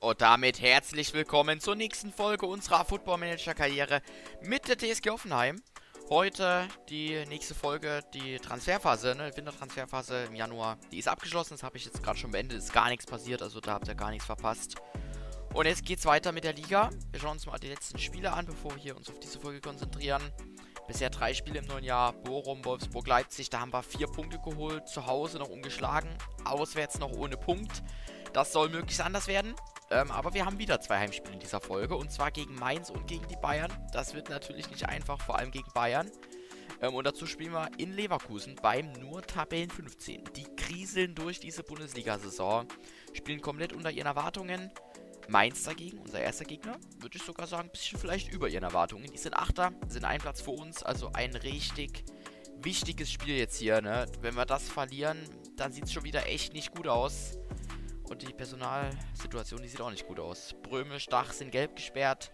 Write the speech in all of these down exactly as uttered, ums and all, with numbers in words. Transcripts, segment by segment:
Und damit herzlich willkommen zur nächsten Folge unserer Football Manager Karriere mit der T S G Hoffenheim. Heute die nächste Folge, die Transferphase, ne, Wintertransferphase im Januar. Die ist abgeschlossen, das habe ich jetzt gerade schon beendet, ist gar nichts passiert, also da habt ihr gar nichts verpasst. Und jetzt geht's weiter mit der Liga. Wir schauen uns mal die letzten Spiele an, bevor wir hier uns auf diese Folge konzentrieren. Bisher drei Spiele im neuen Jahr, Bochum, Wolfsburg, Leipzig, da haben wir vier Punkte geholt, zu Hause noch ungeschlagen, auswärts noch ohne Punkt. Das soll möglichst anders werden. Ähm, aber wir haben wieder zwei Heimspiele in dieser Folge. Und zwar gegen Mainz und gegen die Bayern. Das wird natürlich nicht einfach, vor allem gegen Bayern. Ähm, und dazu spielen wir in Leverkusen beim nur Tabellen fünfzehn. Die kriseln durch diese Bundesliga-Saison. Spielen komplett unter ihren Erwartungen. Mainz dagegen, unser erster Gegner, würde ich sogar sagen, ein bisschen vielleicht über ihren Erwartungen. Die sind Achter, sind einen Platz vor uns. Also ein richtig wichtiges Spiel jetzt hier, ne? Wenn wir das verlieren, dann sieht es schon wieder echt nicht gut aus. Und die Personalsituation, die sieht auch nicht gut aus. Bröme, Stach sind gelb gesperrt.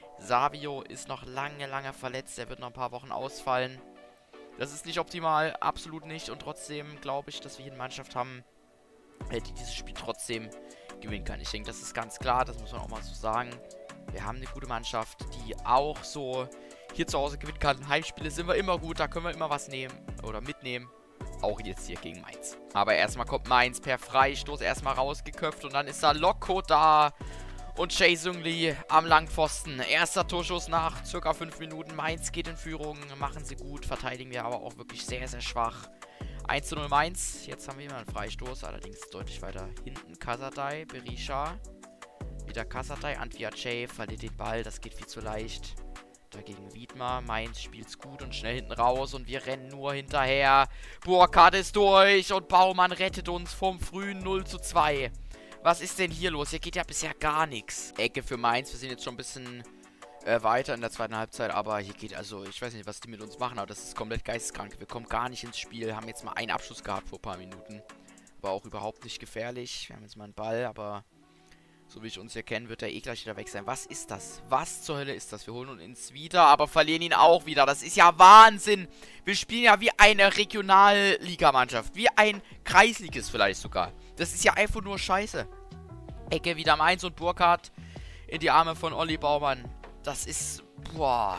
Savio ist noch lange, lange verletzt. Er wird noch ein paar Wochen ausfallen. Das ist nicht optimal, absolut nicht. Und trotzdem glaube ich, dass wir hier eine Mannschaft haben, die dieses Spiel trotzdem gewinnen kann. Ich denke, das ist ganz klar, das muss man auch mal so sagen. Wir haben eine gute Mannschaft, die auch so hier zu Hause gewinnen kann. Heimspiele sind wir immer gut, da können wir immer was nehmen oder mitnehmen. Auch jetzt hier gegen Mainz. Aber erstmal kommt Mainz per Freistoß erstmal rausgeköpft. Und dann ist da Lokko da. Und Jae Seung-Lee am Langpfosten. Erster Torschuss nach circa fünf Minuten. Mainz geht in Führung. Machen sie gut. Verteidigen wir aber auch wirklich sehr, sehr schwach. eins zu null Mainz. Jetzt haben wir immer einen Freistoß. Allerdings deutlich weiter hinten. Kasadai, Berisha. Wieder Kasadai. Antwia Jae verliert den Ball. Das geht viel zu leicht. Dagegen Wiedmer. Mainz spielt's gut und schnell hinten raus. Und wir rennen nur hinterher. Burkhardt ist durch. Und Baumann rettet uns vom frühen null zu zwei. Was ist denn hier los? Hier geht ja bisher gar nichts. Ecke für Mainz. Wir sind jetzt schon ein bisschen äh, weiter in der zweiten Halbzeit. Aber hier geht also, ich weiß nicht, was die mit uns machen. Aber das ist komplett geisteskrank. Wir kommen gar nicht ins Spiel. Haben jetzt mal einen Abschluss gehabt vor ein paar Minuten. Aber auch überhaupt nicht gefährlich. Wir haben jetzt mal einen Ball, aber so wie ich uns hier kennen, wird er eh gleich wieder weg sein. Was ist das? Was zur Hölle ist das? Wir holen uns wieder, aber verlieren ihn auch wieder. Das ist ja Wahnsinn. Wir spielen ja wie eine Regionalligamannschaft. Wie ein Kreisliges vielleicht sogar. Das ist ja einfach nur scheiße. Ecke wieder Mainz und Burkhardt in die Arme von Olli Baumann. Das ist, boah.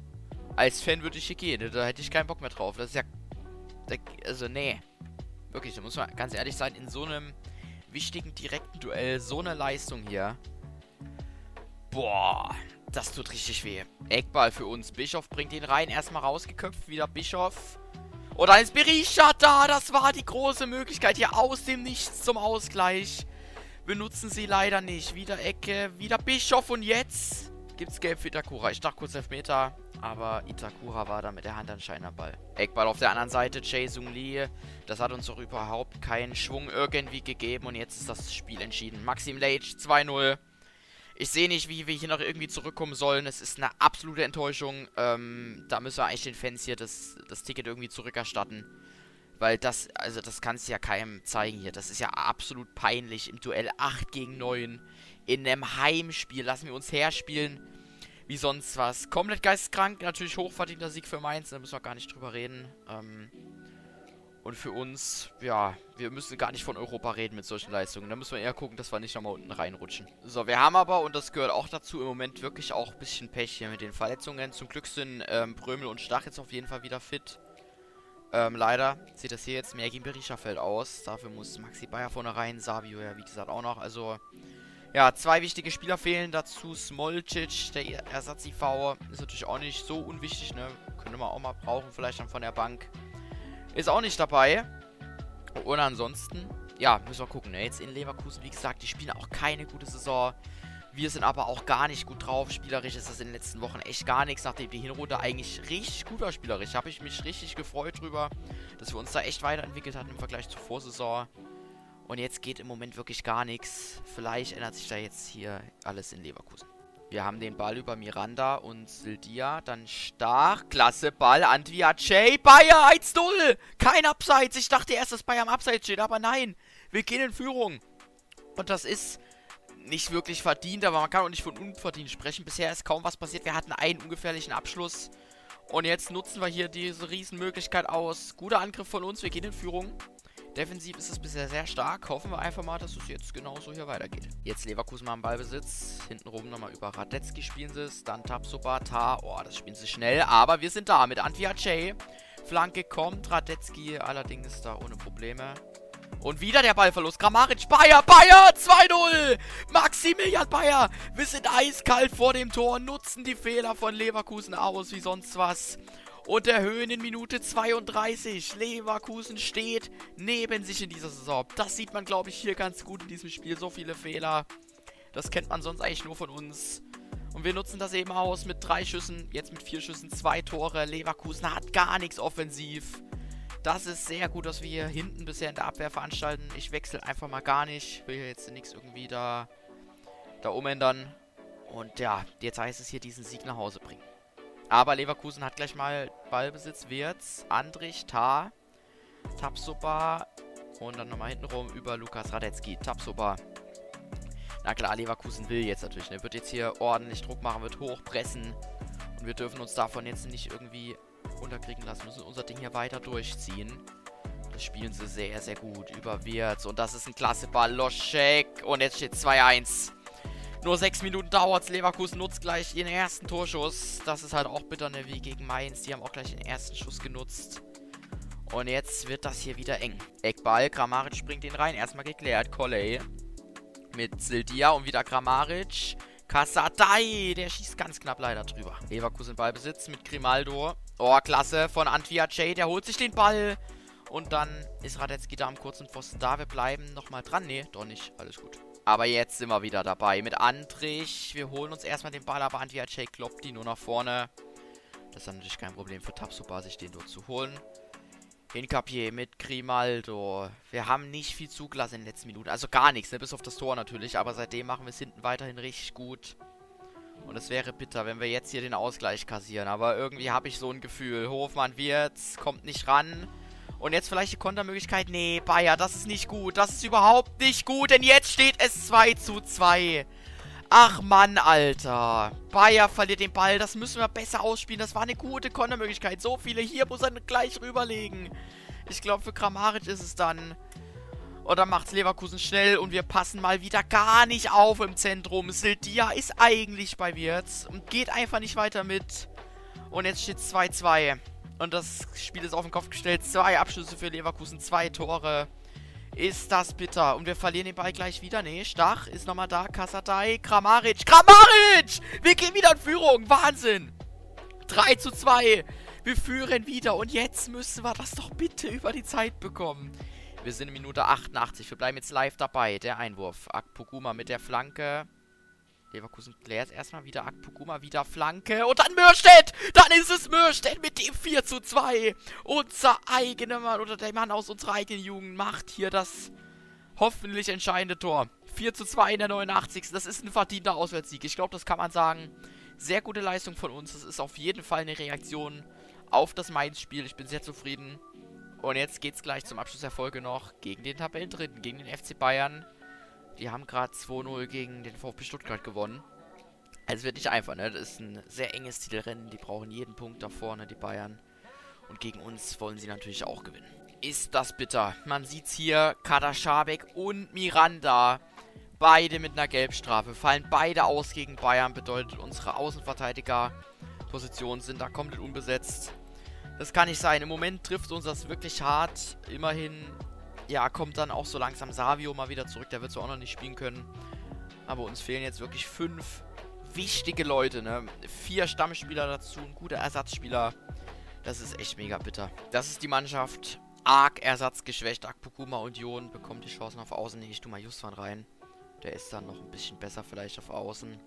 Als Fan würde ich hier gehen. Da hätte ich keinen Bock mehr drauf. Das ist ja, also nee. Wirklich, da muss man ganz ehrlich sein, in so einem wichtigen direkten Duell so eine Leistung hier. Boah, das tut richtig weh. Eckball für uns. Bischof bringt ihn rein. Erstmal rausgeköpft. Wieder Bischof. Und dann ist Berisha da. Das war die große Möglichkeit hier aus dem Nichts zum Ausgleich. Benutzen sie leider nicht. Wieder Ecke. Wieder Bischof. Und jetzt gibt's Gelb für Itakura. Ich dachte kurz Elfmeter. Aber Itakura war da mit der Hand anscheinend am Ball. Eckball auf der anderen Seite. Jae Seung-Lee. Das hat uns doch überhaupt keinen Schwung irgendwie gegeben. Und jetzt ist das Spiel entschieden. Maxim Leitsch zwei null. Ich sehe nicht, wie wir hier noch irgendwie zurückkommen sollen. Es ist eine absolute Enttäuschung. Ähm, da müssen wir eigentlich den Fans hier das, das Ticket irgendwie zurückerstatten. Weil das, also das kann es ja keinem zeigen hier. Das ist ja absolut peinlich. Im Duell acht gegen neun. In einem Heimspiel. Lassen wir uns herspielen wie sonst was. Komplett geisteskrank. Natürlich hochverdienter Sieg für Mainz. Da müssen wir gar nicht drüber reden. Ähm, und für uns, ja, wir müssen gar nicht von Europa reden mit solchen Leistungen. Da müssen wir eher gucken, dass wir nicht nochmal unten reinrutschen. So, wir haben aber, und das gehört auch dazu, im Moment wirklich auch ein bisschen Pech hier mit den Verletzungen. Zum Glück sind ähm, Brömel und Stach jetzt auf jeden Fall wieder fit. Ähm, leider sieht das hier jetzt mehr gegen Berisha fällt aus. Dafür muss Maxi Bayer vorne rein. Savio ja, wie gesagt, auch noch. Also ja, zwei wichtige Spieler fehlen dazu. Smolcic, der Ersatz-I V, ist natürlich auch nicht so unwichtig, ne? Könnte man auch mal brauchen, vielleicht dann von der Bank. Ist auch nicht dabei. Und ansonsten, ja, müssen wir gucken, ne? Jetzt in Leverkusen, wie gesagt, die spielen auch keine gute Saison. Wir sind aber auch gar nicht gut drauf. Spielerisch ist das in den letzten Wochen echt gar nichts. Nachdem die Hinrunde eigentlich richtig gut war spielerisch, habe ich mich richtig gefreut drüber, dass wir uns da echt weiterentwickelt hatten im Vergleich zur Vorsaison. Und jetzt geht im Moment wirklich gar nichts. Vielleicht ändert sich da jetzt hier alles in Leverkusen. Wir haben den Ball über Miranda und Sildia. Dann Stach. Klasse Ball. Antwia Jae. Bayer eins null. Kein Abseits. Ich dachte erst, dass Bayer am Abseits steht. Aber nein. Wir gehen in Führung. Und das ist nicht wirklich verdient. Aber man kann auch nicht von unverdient sprechen. Bisher ist kaum was passiert. Wir hatten einen ungefährlichen Abschluss. Und jetzt nutzen wir hier diese Riesenmöglichkeit aus. Guter Angriff von uns. Wir gehen in Führung. Defensiv ist es bisher sehr stark. Hoffen wir einfach mal, dass es jetzt genauso hier weitergeht. Jetzt Leverkusen mal im Ballbesitz. Hintenrum nochmal über Radetzky spielen sie es. Dann Tapsoba, Ta. Oh, das spielen sie schnell. Aber wir sind da mit Antwiacay. Flanke kommt. Radetzky allerdings da ohne Probleme. Und wieder der Ballverlust. Kramaric, Bayer, Bayer, zwei null. Maximilian Bayer. Wir sind eiskalt vor dem Tor. Nutzen die Fehler von Leverkusen aus wie sonst was. Und erhöhen in Minute zweiunddreißig. Leverkusen steht neben sich in dieser Saison. Das sieht man, glaube ich, hier ganz gut in diesem Spiel. So viele Fehler. Das kennt man sonst eigentlich nur von uns. Und wir nutzen das eben aus mit drei Schüssen. Jetzt mit vier Schüssen, zwei Tore. Leverkusen hat gar nichts offensiv. Das ist sehr gut, dass wir hier hinten bisher in der Abwehr veranstalten. Ich wechsle einfach mal gar nicht. Will hier jetzt nichts irgendwie da, da umändern. Und ja, jetzt heißt es hier diesen Sieg nach Hause bringen. Aber Leverkusen hat gleich mal Ballbesitz. Wirtz, Andrich, Ta, Tapsoba und dann nochmal hintenrum über Lukas Radetzky. Tapsoba. Na klar, Leverkusen will jetzt natürlich. Ne? Wird jetzt hier ordentlich Druck machen, wird hochpressen. Und wir dürfen uns davon jetzt nicht irgendwie unterkriegen lassen. Wir müssen unser Ding hier weiter durchziehen. Das spielen sie sehr, sehr gut. Über Wirtz. Und das ist ein klasse Ball. Loschek. Und jetzt steht zwei eins. Nur sechs Minuten dauert es. Leverkusen nutzt gleich ihren ersten Torschuss. Das ist halt auch bitter, ne? Wie gegen Mainz. Die haben auch gleich den ersten Schuss genutzt. Und jetzt wird das hier wieder eng. Eckball. Kramaric springt ihn rein. Erstmal geklärt. Colley mit Sildia und wieder Kramaric. Casadei. Der schießt ganz knapp leider drüber. Leverkusen Ballbesitz mit Grimaldo. Oh, klasse. Von Antwiacay. Der holt sich den Ball. Und dann ist Radetzky da am kurzen Pfosten da. Wir bleiben nochmal dran. Nee, doch nicht. Alles gut. Aber jetzt sind wir wieder dabei mit Andrich. Wir holen uns erstmal den Ball, aber Antwiacay kloppt die nur nach vorne. Das ist dann natürlich kein Problem für Tapsoba, sich den dort zu holen. Hincapié mit Grimaldo. Wir haben nicht viel zugelassen in den letzten Minuten. Also gar nichts, ne? Bis auf das Tor natürlich. Aber seitdem machen wir es hinten weiterhin richtig gut. Und es wäre bitter, wenn wir jetzt hier den Ausgleich kassieren. Aber irgendwie habe ich so ein Gefühl. Hofmann Wirtz kommt nicht ran. Und jetzt vielleicht die Kontermöglichkeit. Nee, Bayer, das ist nicht gut. Das ist überhaupt nicht gut. Denn jetzt steht es zwei zu zwei. Ach Mann, Alter. Bayer verliert den Ball. Das müssen wir besser ausspielen. Das war eine gute Kontermöglichkeit. So viele. Hier muss er gleich rüberlegen. Ich glaube, für Kramaric ist es dann. Und dann macht Leverkusen schnell. Und wir passen mal wieder gar nicht auf im Zentrum. Sildia ist eigentlich bei Wirtz. Und geht einfach nicht weiter mit. Und jetzt steht es zwei zwei. Und das Spiel ist auf den Kopf gestellt. Zwei Abschlüsse für Leverkusen, zwei Tore. Ist das bitter. Und wir verlieren den Ball gleich wieder. Nee, Stach ist nochmal da. Casadei, Kramaric. Kramaric! Wir gehen wieder in Führung. Wahnsinn. drei zu zwei. Wir führen wieder. Und jetzt müssen wir das doch bitte über die Zeit bekommen. Wir sind in Minute achtundachtzig. Wir bleiben jetzt live dabei. Der Einwurf. Akpoguma mit der Flanke. Leverkusen klärt erstmal wieder. Akpoguma wieder Flanke. Und dann Mürstedt. Dann ist es Mürstedt mit dem vier zu zwei. Unser eigener Mann oder der Mann aus unserer eigenen Jugend macht hier das hoffentlich entscheidende Tor. vier zu zwei in der neunundachtzigsten Das ist ein verdienter Auswärtssieg. Ich glaube, das kann man sagen. Sehr gute Leistung von uns. Das ist auf jeden Fall eine Reaktion auf das Mainz-Spiel. Ich bin sehr zufrieden. Und jetzt geht es gleich zum Abschluss der Folge noch gegen den Tabellendritten, gegen den F C Bayern. Die haben gerade zwei null gegen den VfB Stuttgart gewonnen. Also es wird nicht einfach, ne? Das ist ein sehr enges Titelrennen. Die brauchen jeden Punkt da vorne, die Bayern. Und gegen uns wollen sie natürlich auch gewinnen. Ist das bitter. Man sieht's hier. Kader Schabek und Miranda. Beide mit einer Gelbstrafe. Fallen beide aus gegen Bayern. Bedeutet, unsere Außenverteidiger-Positionen sind da komplett unbesetzt. Das kann nicht sein. Im Moment trifft uns das wirklich hart. Immerhin... Ja, kommt dann auch so langsam Savio mal wieder zurück. Der wird zwar auch noch nicht spielen können. Aber uns fehlen jetzt wirklich fünf wichtige Leute, ne? Vier Stammspieler dazu, ein guter Ersatzspieler. Das ist echt mega bitter. Das ist die Mannschaft. Arg ersatzgeschwächt. Akpoguma und Jon bekommen die Chancen auf Außen. Nee, ich tue mal Justwan rein. Der ist dann noch ein bisschen besser vielleicht auf Außen.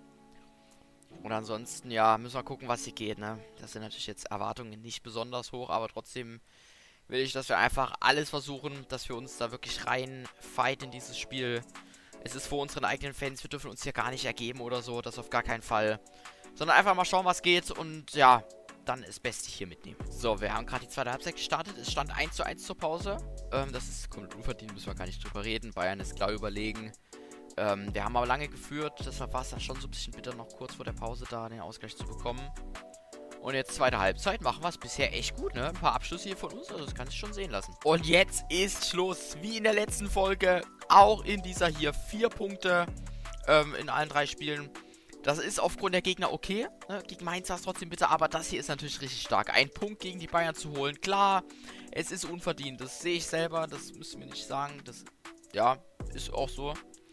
Und ansonsten, ja, müssen wir gucken, was hier geht, ne? Das sind natürlich jetzt Erwartungen nicht besonders hoch, aber trotzdem... will ich, dass wir einfach alles versuchen, dass wir uns da wirklich rein fight in dieses Spiel. Es ist vor unseren eigenen Fans, wir dürfen uns hier gar nicht ergeben oder so, das auf gar keinen Fall. Sondern einfach mal schauen, was geht und ja, dann das Beste hier mitnehmen. So, wir haben gerade die zweite Halbzeit gestartet, es stand eins zu eins zur Pause. Ähm, das ist komplett unverdient, müssen wir gar nicht drüber reden. Bayern ist klar überlegen. Ähm, wir haben aber lange geführt, deshalb war es dann schon so ein bisschen bitter, noch kurz vor der Pause da den Ausgleich zu bekommen. Und jetzt zweite Halbzeit machen wir es bisher echt gut, ne? Ein paar Abschlüsse hier von uns, also das kann sich schon sehen lassen. Und jetzt ist Schluss, wie in der letzten Folge, auch in dieser hier vier Punkte ähm, in allen drei Spielen. Das ist aufgrund der Gegner okay, ne? Gegen Mainz war es trotzdem bitter, aber das hier ist natürlich richtig stark. Ein Punkt gegen die Bayern zu holen, klar, es ist unverdient, das sehe ich selber, das müssen wir nicht sagen, das, ja, ist auch so.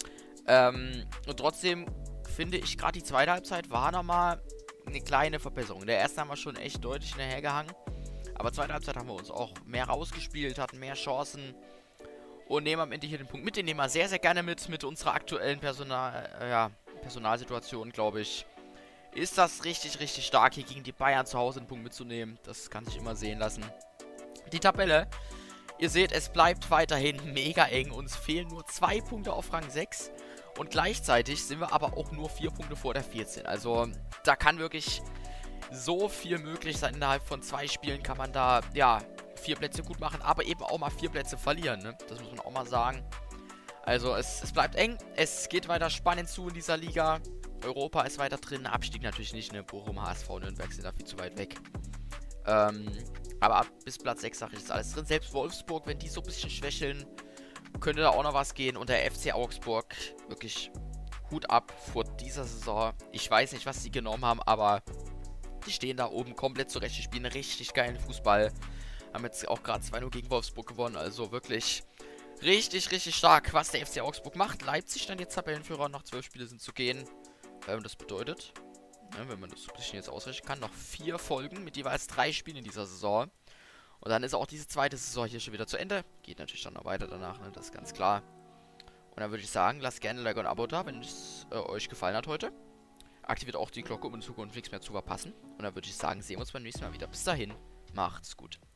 Ähm, und trotzdem finde ich, gerade die zweite Halbzeit war nochmal eine kleine Verbesserung. In der ersten haben wir schon echt deutlich hinterhergehangen, aber zweite Halbzeit haben wir uns auch mehr rausgespielt, hatten mehr Chancen und nehmen am Ende hier den Punkt mit. Den nehmen wir sehr, sehr gerne mit, mit unserer aktuellen Personal, äh, ja, Personalsituation, glaube ich. Ist das richtig, richtig stark, hier gegen die Bayern zu Hause einen Punkt mitzunehmen. Das kann sich immer sehen lassen. Die Tabelle, ihr seht, es bleibt weiterhin mega eng. Uns fehlen nur zwei Punkte auf Rang sechs. Und gleichzeitig sind wir aber auch nur vier Punkte vor der vierzehn. Also da kann wirklich so viel möglich sein. Innerhalb von zwei Spielen kann man da, ja, vier Plätze gut machen, aber eben auch mal vier Plätze verlieren, ne? Das muss man auch mal sagen. Also es, es bleibt eng, es geht weiter spannend zu in dieser Liga. Europa ist weiter drin, Abstieg natürlich nicht, ne? Bochum, H S V, Nürnberg sind da viel zu weit weg. Ähm, aber ab bis Platz sechs, sage ich, ist alles drin. Selbst Wolfsburg, wenn die so ein bisschen schwächeln, könnte da auch noch was gehen. Und der F C Augsburg, wirklich Hut ab vor dieser Saison. Ich weiß nicht, was sie genommen haben, aber die stehen da oben komplett zurecht. Die spielen richtig geilen Fußball. Haben jetzt auch gerade zwei null gegen Wolfsburg gewonnen. Also wirklich richtig, richtig stark, was der F C Augsburg macht. Leipzig dann jetzt Tabellenführer. Noch zwölf Spiele sind zu gehen. Ähm, das bedeutet, ne, wenn man das so ein bisschen jetzt ausrechnen kann, noch vier Folgen mit jeweils drei Spielen in dieser Saison. Und dann ist auch diese zweite Saison hier schon wieder zu Ende. Geht natürlich dann noch weiter danach, ne? Das ist ganz klar. Und dann würde ich sagen, lasst gerne ein Like und ein Abo da, wenn es äh, euch gefallen hat heute. Aktiviert auch die Glocke, um in Zukunft nichts mehr zu verpassen. Und dann würde ich sagen, sehen wir uns beim nächsten Mal wieder. Bis dahin, macht's gut.